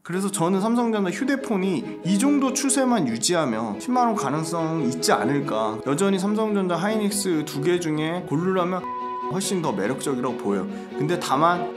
그래서 저는 삼성전자 휴대폰이 이 정도 추세만 유지하면 10만원 가능성 있지 않을까. 여전히 삼성전자 하이닉스 두 개 중에 고르라면 훨씬 더 매력적이라고 보여요. 근데 다만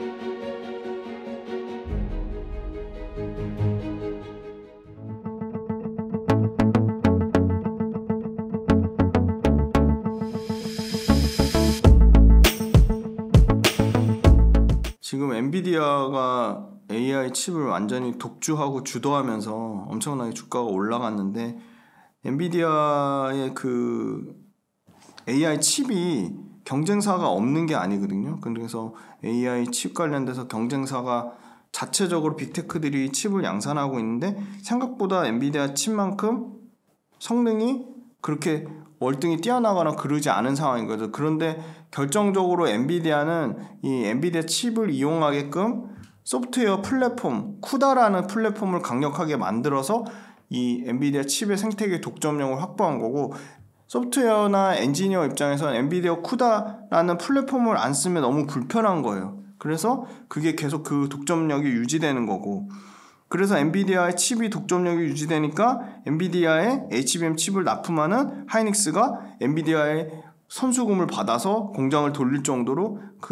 지금 엔비디아가 AI 칩을 완전히 독주하고 주도하면서 엄청나게 주가가 올라갔는데, 엔비디아의 그 AI 칩이 경쟁사가 없는 게 아니거든요. 그래서 AI 칩 관련돼서 경쟁사가 자체적으로 빅테크들이 칩을 양산하고 있는데, 생각보다 엔비디아 칩만큼 성능이 그렇게 월등히 뛰어나거나 그러지 않은 상황인 거죠. 그런데 결정적으로 엔비디아는 이 엔비디아 칩을 이용하게끔 소프트웨어 플랫폼 쿠다라는 플랫폼을 강력하게 만들어서 이 엔비디아 칩의 생태계 독점력을 확보한 거고, 소프트웨어나 엔지니어 입장에서는 엔비디아 쿠다라는 플랫폼을 안 쓰면 너무 불편한 거예요. 그래서 그게 계속 그 독점력이 유지되는 거고, 그래서 엔비디아의 칩이 독점력이 유지되니까 엔비디아의 HBM 칩을 납품하는 하이닉스가 엔비디아의 선수금을 받아서 공장을 돌릴 정도로 그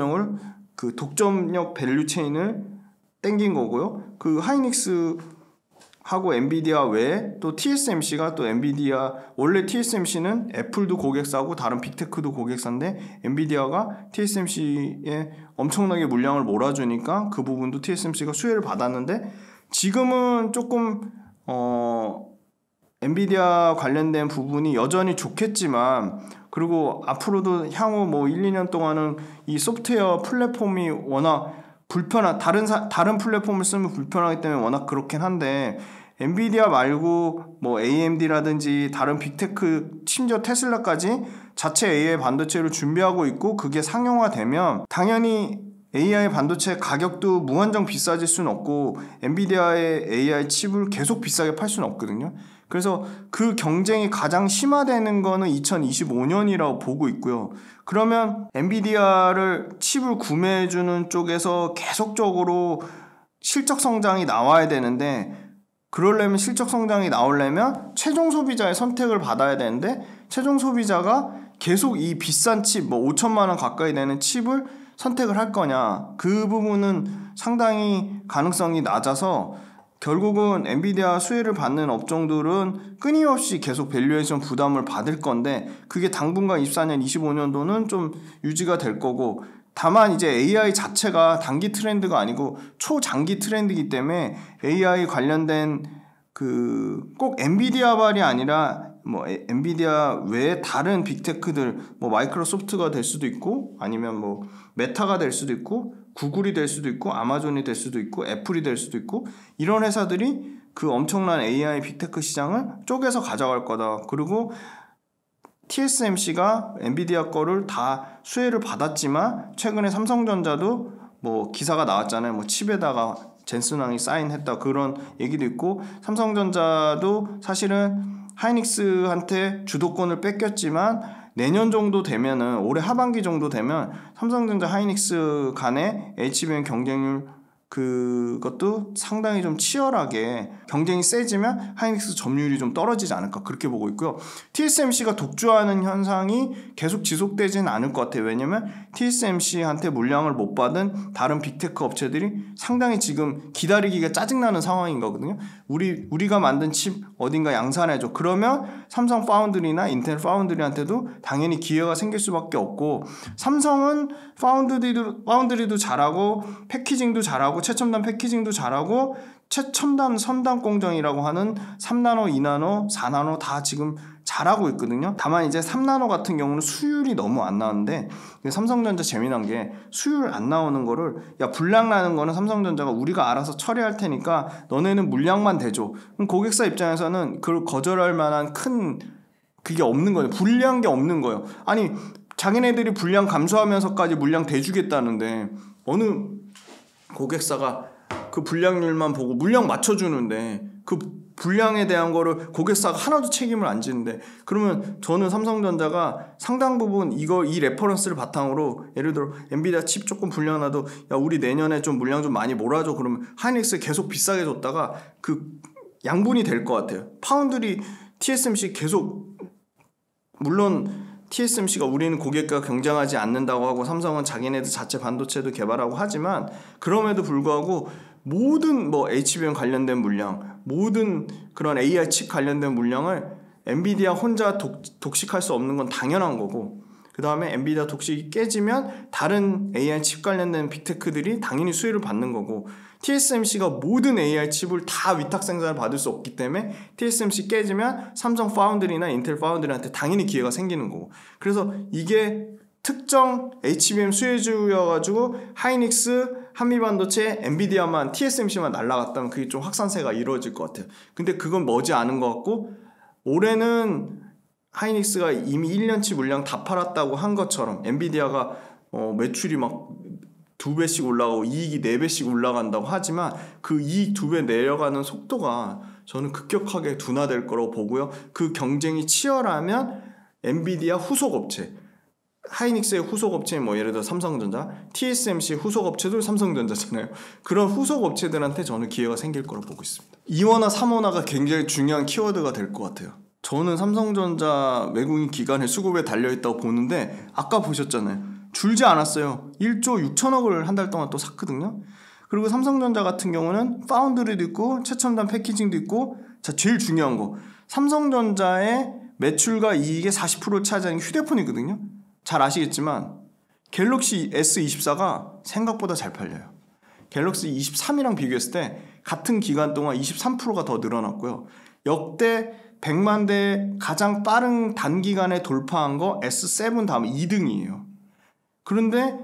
독점력 밸류 체인을 땡긴 거고요. 그 하이닉스하고 엔비디아 외에 또 TSMC가 또 엔비디아, 원래 TSMC는 애플도 고객사고 다른 빅테크도 고객사인데 엔비디아가 TSMC에 엄청나게 물량을 몰아주니까 그 부분도 TSMC가 수혜를 받았는데, 지금은 조금 엔비디아 관련된 부분이 여전히 좋겠지만, 그리고 앞으로도 향후 뭐 1, 2년 동안은 이 소프트웨어 플랫폼이 워낙 다른 플랫폼을 쓰면 불편하기 때문에 워낙 그렇긴 한데, 엔비디아 말고 뭐 AMD라든지 다른 빅테크, 심지어 테슬라까지 자체 AI 반도체를 준비하고 있고, 그게 상용화되면 당연히 AI 반도체 가격도 무한정 비싸질 수는 없고 엔비디아의 AI 칩을 계속 비싸게 팔 수는 없거든요. 그래서 그 경쟁이 가장 심화되는 거는 2025년이라고 보고 있고요. 그러면 엔비디아를 칩을 구매해주는 쪽에서 계속적으로 실적 성장이 나와야 되는데, 그러려면 실적 성장이 나오려면 최종 소비자의 선택을 받아야 되는데, 최종 소비자가 계속 이 비싼 칩, 뭐 5천만 원 가까이 되는 칩을 선택을 할 거냐, 그 부분은 상당히 가능성이 낮아서 결국은 엔비디아 수혜를 받는 업종들은 끊임없이 계속 밸류에이션 부담을 받을 건데, 그게 당분간 24년, 25년도는 좀 유지가 될 거고, 다만 이제 AI 자체가 단기 트렌드가 아니고 초장기 트렌드이기 때문에 AI 관련된 꼭 엔비디아발이 아니라 뭐 엔비디아 외에 다른 빅테크들, 뭐 마이크로소프트가 될 수도 있고, 아니면 뭐 메타가 될 수도 있고, 구글이 될 수도 있고, 아마존이 될 수도 있고, 애플이 될 수도 있고, 이런 회사들이 그 엄청난 AI 빅테크 시장을 쪼개서 가져갈 거다. 그리고 TSMC가 엔비디아 거를 다 수혜를 받았지만 최근에 삼성전자도 뭐 기사가 나왔잖아요. 뭐 칩에다가 젠슨왕이 사인했다, 그런 얘기도 있고, 삼성전자도 사실은 하이닉스한테 주도권을 뺏겼지만 내년 정도 되면은, 올해 하반기 정도 되면 삼성전자 하이닉스 간의 HBM 경쟁률 그것도 상당히 좀 치열하게 경쟁이 세지면 하이닉스 점유율이 좀 떨어지지 않을까, 그렇게 보고 있고요. TSMC가 독주하는 현상이 계속 지속되지는 않을 것 같아요. 왜냐면 TSMC한테 물량을 못 받은 다른 빅테크 업체들이 상당히 지금 기다리기가 짜증나는 상황인 거거든요. 우리가 만든 칩 어딘가 양산해줘. 그러면 삼성 파운드리나 인텔 파운드리한테도 당연히 기회가 생길 수밖에 없고, 삼성은 파운드리도 잘하고 패키징도 잘하고 최첨단 패키징도 잘하고 최첨단 선단 공정이라고 하는 3나노, 2나노, 4나노 다 지금 잘하고 있거든요. 다만 이제 3나노 같은 경우는 수율이 너무 안 나오는데, 삼성전자 재미난 게 수율 안 나오는 거를, 야 불량 나는 거는 삼성전자가 우리가 알아서 처리할 테니까 너네는 물량만 대줘. 그럼 고객사 입장에서는 그걸 거절할 만한 큰 그게 없는 거예요. 불리한 게 없는 거예요. 아니 자기네들이 불량 감소하면서까지 물량 대주겠다는데 어느 고객사가 그 불량률만 보고 물량 맞춰주는데 그 불량에 대한 거를 고객사가 하나도 책임을 안 지는데, 그러면 저는 삼성전자가 상당 부분 이 레퍼런스를 바탕으로 예를 들어 엔비디아 칩 조금 불량 나도 야 우리 내년에 좀 물량 좀 많이 몰아줘 그러면 하이닉스 계속 비싸게 줬다가 그 양분이 될 것 같아요. 파운드리 TSMC 계속, 물론 TSMC가 우리는 고객과 경쟁하지 않는다고 하고 삼성은 자기네들 자체 반도체도 개발하고 하지만 그럼에도 불구하고 모든 뭐 HBM 관련된 물량, 모든 그런 AI 칩 관련된 물량을 엔비디아 혼자 독식할 수 없는 건 당연한 거고, 그 다음에 엔비디아 독식이 깨지면 다른 AI 칩 관련된 빅테크들이 당연히 수혜를 받는 거고, TSMC가 모든 AI 칩을 다 위탁 생산을 받을 수 없기 때문에 TSMC 깨지면 삼성 파운드리나 인텔 파운드리한테 당연히 기회가 생기는 거고, 그래서 이게 특정 HBM 수혜주여가지고 하이닉스, 한미반도체, 엔비디아만, TSMC만 날라갔다면 그게 좀 확산세가 이루어질 것 같아요. 근데 그건 머지않은 것 같고, 올해는 하이닉스가 이미 1년치 물량 다 팔았다고 한 것처럼 엔비디아가 매출이 막 2배씩 올라가고 이익이 4배씩 올라간다고 하지만 그 이익 2배 내려가는 속도가 저는 급격하게 둔화될 거라고 보고요. 그 경쟁이 치열하면 엔비디아 후속업체, 하이닉스의 후속업체인 뭐 예를 들어 삼성전자, TSMC 후속업체도 삼성전자잖아요. 그런 후속업체들한테 저는 기회가 생길 거라고 보고 있습니다. 2원화, 3원화가 굉장히 중요한 키워드가 될 것 같아요. 저는 삼성전자 외국인 기관의 수급에 달려있다고 보는데 아까 보셨잖아요. 줄지 않았어요. 1조 6천억을 한 달 동안 또 샀거든요. 그리고 삼성전자 같은 경우는 파운드리도 있고 최첨단 패키징도 있고, 자 제일 중요한 거, 삼성전자의 매출과 이익의 40%를 차지하는 휴대폰이거든요. 잘 아시겠지만 갤럭시 S24가 생각보다 잘 팔려요. 갤럭시 23이랑 비교했을 때 같은 기간 동안 23%가 더 늘어났고요. 역대 100만 대 가장 빠른 단기간에 돌파한 거 S7 다음 2등이에요. 그런데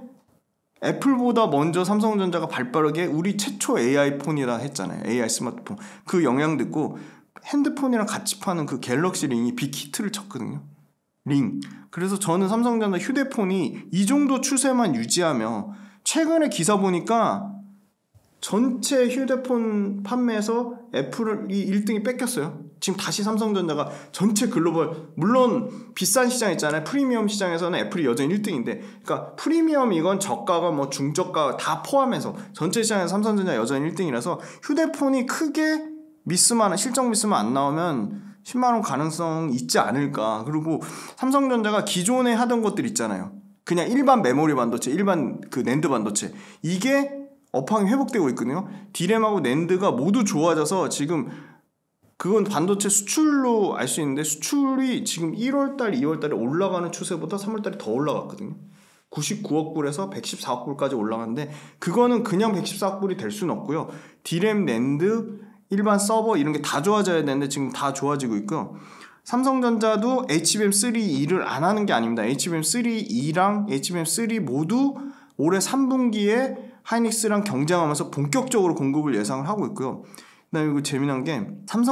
애플보다 먼저 삼성전자가 발빠르게 우리 최초 AI 폰이라 했잖아요. AI 스마트폰. 그 영향도 있고 핸드폰이랑 같이 파는 그 갤럭시 링이 빅히트를 쳤거든요. 링. 그래서 저는 삼성전자 휴대폰이 이 정도 추세만 유지하며, 최근에 기사 보니까 전체 휴대폰 판매에서 애플이 1등이 뺏겼어요. 지금 다시 삼성전자가 전체 글로벌, 물론 비싼 시장 있잖아요. 프리미엄 시장에서는 애플이 여전히 1등인데, 그러니까 프리미엄 이건 저가가 뭐 중저가 다 포함해서 전체 시장에서 삼성전자 여전히 1등이라서 휴대폰이 크게 미스만, 실적 미스만 안 나오면 10만원 가능성 있지 않을까. 그리고 삼성전자가 기존에 하던 것들 있잖아요. 그냥 일반 메모리 반도체, 일반 그 낸드 반도체, 이게 업황이 회복되고 있거든요. 디램하고 낸드가 모두 좋아져서 지금 그건 반도체 수출로 알 수 있는데, 수출이 지금 1월달, 2월달에 올라가는 추세보다 3월달에 더 올라갔거든요. 99억 불에서 114억 불까지 올라갔는데, 그거는 그냥 114억 불이 될 수는 없고요. 디램, 낸드, 일반 서버 이런 게 다 좋아져야 되는데 지금 다 좋아지고 있고요. 삼성전자도 HBM3E를 안 하는 게 아닙니다. HBM3E랑 HBM3 모두 올해 3분기에 하이닉스랑 경쟁하면서 본격적으로 공급을 예상을 하고 있고요. 그다음에 이거 재미난 게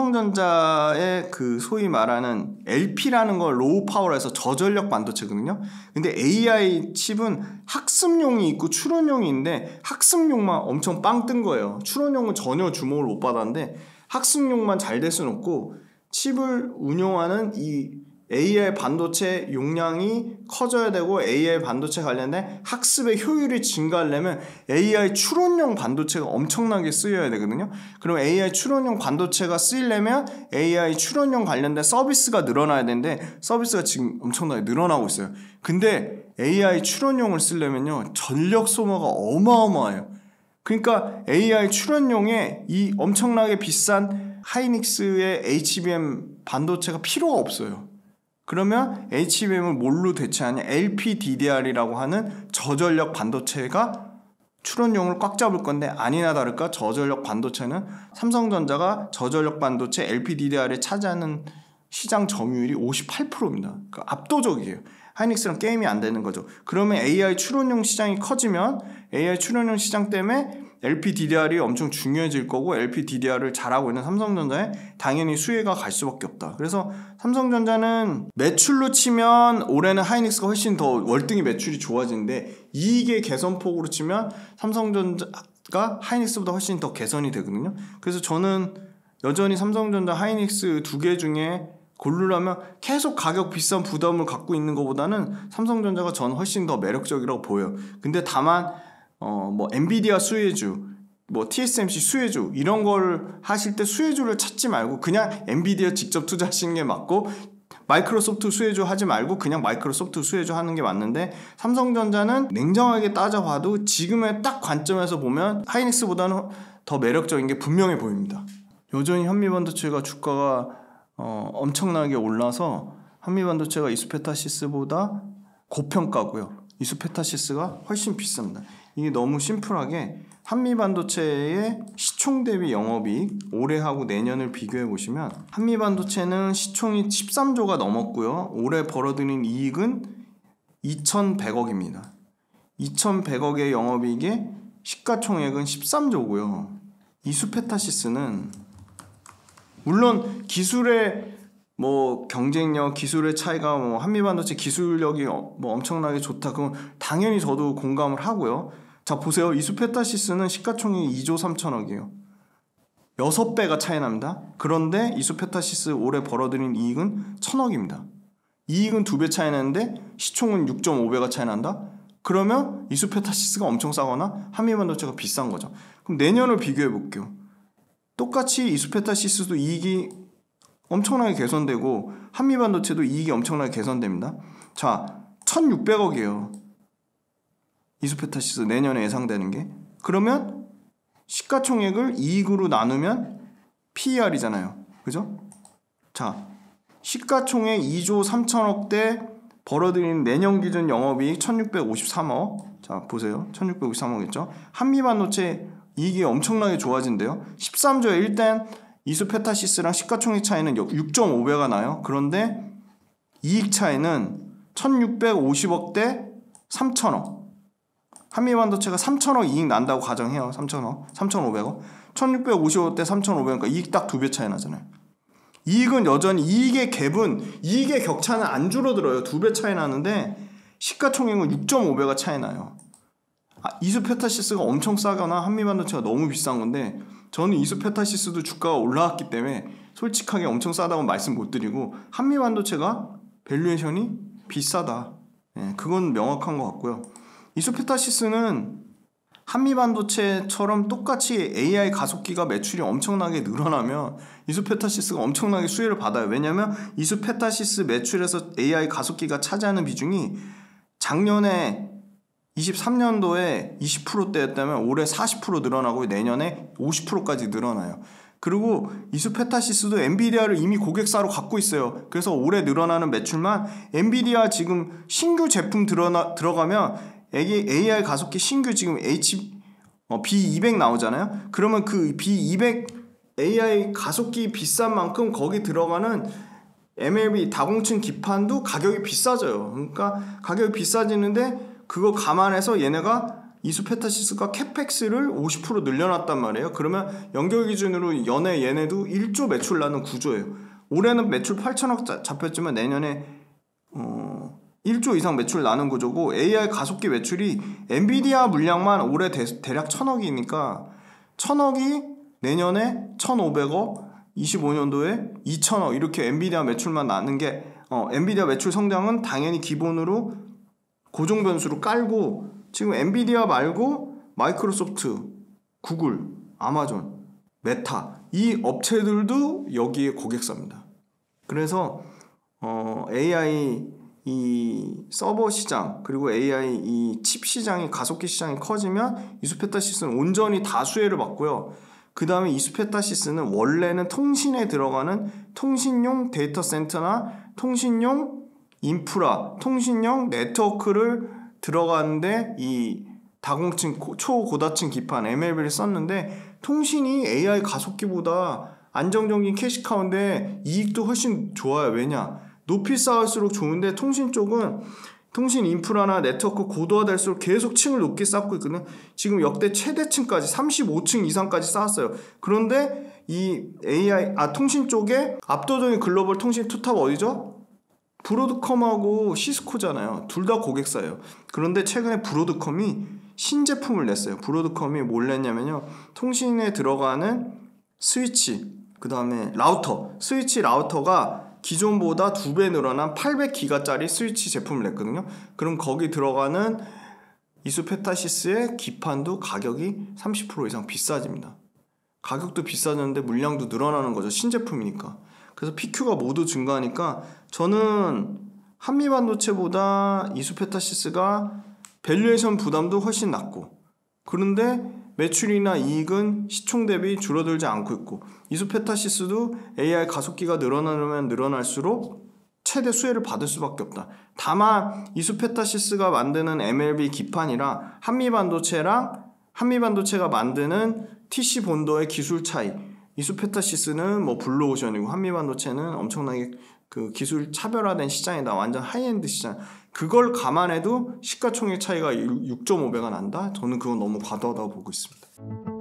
삼성전자의 그 소위 말하는 LP라는 걸 로우 파워에서 저전력 반도체거든요. 근데 AI 칩은 학습용이 있고 추론용이 있는데 학습용만 엄청 빵 뜬 거예요. 추론용은 전혀 주목을 못 받았는데 학습용만 잘 될 수는 없고, 칩을 운용하는 이 AI 반도체 용량이 커져야 되고 AI 반도체 관련된 학습의 효율이 증가하려면 AI 추론용 반도체가 엄청나게 쓰여야 되거든요. 그럼 AI 추론용 반도체가 쓰이려면 AI 추론용 관련된 서비스가 늘어나야 되는데 서비스가 지금 엄청나게 늘어나고 있어요. 근데 AI 추론용을 쓰려면요 전력 소모가 어마어마해요. 그러니까 AI 추론용에 이 엄청나게 비싼 하이닉스의 HBM 반도체가 필요가 없어요. 그러면 HBM을 뭘로 대체하냐? LPDDR이라고 하는 저전력 반도체가 추론용을 꽉 잡을 건데, 아니나 다를까 저전력 반도체는 삼성전자가 저전력 반도체 LPDDR에 차지하는 시장 점유율이 58%입니다. 그러니까 압도적이에요. 하이닉스랑 게임이 안 되는 거죠. 그러면 AI 추론용 시장이 커지면 AI 추론용 시장 때문에 LPDDR이 엄청 중요해질 거고, LPDDR을 잘하고 있는 삼성전자에 당연히 수혜가 갈 수밖에 없다. 그래서 삼성전자는 매출로 치면 올해는 하이닉스가 훨씬 더 월등히 매출이 좋아지는데, 이익의 개선폭으로 치면 하이닉스보다 훨씬 더 개선이 되거든요. 그래서 저는 여전히 삼성전자, 하이닉스 두 개 중에 고르려면 계속 가격 비싼 부담을 갖고 있는 것보다는 삼성전자가 저는 훨씬 더 매력적이라고 보여요. 근데 다만 뭐 엔비디아 수혜주, 뭐 TSMC 수혜주 이런 걸 하실 때 수혜주를 찾지 말고 그냥 엔비디아 직접 투자하시는 게 맞고, 마이크로소프트 수혜주 하지 말고 그냥 마이크로소프트 수혜주 하는 게 맞는데, 삼성전자는 냉정하게 따져봐도 지금의 딱 관점에서 보면 하이닉스보다는 더 매력적인 게 분명해 보입니다. 여전히 현미반도체가 주가가 엄청나게 올라서 한미반도체가 이수페타시스보다 고평가고요. 이수페타시스가 훨씬 비쌉니다. 이게 너무 심플하게 한미반도체의 시총 대비 영업이익 올해하고 내년을 비교해 보시면, 한미반도체는 시총이 13조가 넘었고요. 올해 벌어들인 이익은 2,100억입니다. 2,100억의 영업이익에 시가총액은 13조고요. 이수페타시스는 물론 기술의 뭐 경쟁력, 기술의 차이가 뭐 한미반도체 기술력이 뭐 엄청나게 좋다, 그건 당연히 저도 공감을 하고요. 자 보세요. 이수페타시스는 시가총액이 2조 3천억이에요. 6배가 차이 납니다. 그런데 이수페타시스 올해 벌어들인 이익은 1,000억입니다. 이익은 2배 차이 나는데 시총은 6.5배가 차이 난다? 그러면 이수페타시스가 엄청 싸거나 한미반도체가 비싼 거죠. 그럼 내년을 비교해 볼게요. 똑같이 이수페타시스도 이익이 엄청나게 개선되고 한미반도체도 이익이 엄청나게 개선됩니다. 자, 1,600억이에요. 이수페타시스 내년에 예상되는 게. 그러면 시가총액을 이익으로 나누면 PER이잖아요. 그죠? 자, 시가총액 2조 3천억대 벌어들이는 내년 기준 영업이익 1,653억. 자, 보세요. 1,653억이죠. 한미반도체 이익이 엄청나게 좋아진대요. 13조에 일단 이수페타시스랑 시가총액 차이는 6.5배가 나요. 그런데 이익 차이는 1,650억 대 3,000억. 한미반도체가 3,000억 이익 난다고 가정해요. 3,000억, 3,500억. 1,650억 대 3,500억, 이익 딱 2배 차이 나잖아요. 이익은 여전히, 이익의 격차는 안 줄어들어요. 2배 차이 나는데 시가총액은 6.5배가 차이 나요. 이수페타시스가 엄청 싸거나 한미반도체가 너무 비싼 건데, 저는 이수페타시스도 주가가 올라왔기 때문에 솔직하게 엄청 싸다고 말씀 못 드리고, 한미반도체가 밸류에이션이 비싸다, 그건 명확한 것 같고요. 이수페타시스는 한미반도체처럼 똑같이 AI 가속기가 매출이 엄청나게 늘어나면 이수페타시스가 엄청나게 수혜를 받아요. 왜냐하면 이수페타시스 매출에서 AI 가속기가 차지하는 비중이 작년에 23년도에 20%대였다면 올해 40% 늘어나고 내년에 50%까지 늘어나요. 그리고 이수페타시스도 엔비디아를 이미 고객사로 갖고 있어요. 그래서 올해 늘어나는 매출만, 엔비디아 지금 신규 제품 들어가면 AI 가속기 신규 지금 B200 나오잖아요. 그러면 그 B200 AI 가속기 비싼 만큼 거기 들어가는 MLB 다공층 기판도 가격이 비싸져요. 그러니까 가격이 비싸지는데 그거 감안해서 얘네가 이수페타시스가 캐펙스를 50% 늘려놨단 말이에요. 그러면 연결 기준으로 연에 얘네도 1조 매출 나는 구조예요. 올해는 매출 8천억 잡혔지만 내년에 1조 이상 매출 나는 구조고, AI 가속기 매출이 엔비디아 물량만 올해 대략 1,000억이니까 1,000억이 내년에 1,500억, 25년도에 2,000억, 이렇게 엔비디아 매출만 나는 게, 엔비디아 매출 성장은 당연히 기본으로 고정 변수로 깔고, 지금 엔비디아 말고 마이크로소프트, 구글, 아마존, 메타, 이 업체들도 여기에 고객사입니다. 그래서 AI 이 서버 시장, 그리고 AI 이 칩 시장이, 가속기 시장이 커지면 이수페타시스는 온전히 다 수혜를 받고요. 그 다음에 이수페타시스는 원래는 통신에 들어가는 통신용 데이터 센터나 통신용 인프라, 통신용 네트워크를 들어가는데 이 다공층, 초고다층 기판 MLB를 썼는데, 통신이 AI 가속기보다 안정적인 캐시카우인데 이익도 훨씬 좋아요. 왜냐? 높이 쌓을수록 좋은데, 통신 쪽은 통신 인프라나 네트워크 고도화될수록 계속 층을 높게 쌓고 있거든요. 지금 역대 최대층까지 35층 이상까지 쌓았어요. 그런데 이 통신 쪽에 압도적인 글로벌 통신 투탑 어디죠? 브로드컴하고 시스코잖아요. 둘 다 고객사예요. 그런데 최근에 브로드컴이 신제품을 냈어요. 브로드컴이 뭘 냈냐면요. 통신에 들어가는 스위치, 그 다음에 라우터, 스위치 라우터가 기존보다 2배 늘어난 800기가짜리 스위치 제품을 냈거든요. 그럼 거기 들어가는 이수페타시스의 기판도 가격이 30% 이상 비싸집니다. 가격도 비싸졌는데 물량도 늘어나는 거죠. 신제품이니까. 그래서 PQ가 모두 증가하니까 저는 한미반도체보다 이수페타시스가 밸류에이션 부담도 훨씬 낮고, 그런데 매출이나 이익은 시총 대비 줄어들지 않고 있고, 이수페타시스도 AI 가속기가 늘어나면 늘어날수록 최대 수혜를 받을 수밖에 없다. 다만 이수페타시스가 만드는 MLB 기판이랑 한미반도체가 만드는 TC 본더의 기술 차이, 이수페타시스는 뭐 블루오션이고 한미반도체는 엄청나게 그 기술 차별화된 시장이다. 완전 하이엔드 시장. 그걸 감안해도 시가총액 차이가 6.5배가 난다? 저는 그건 너무 과도하다고 보고 있습니다.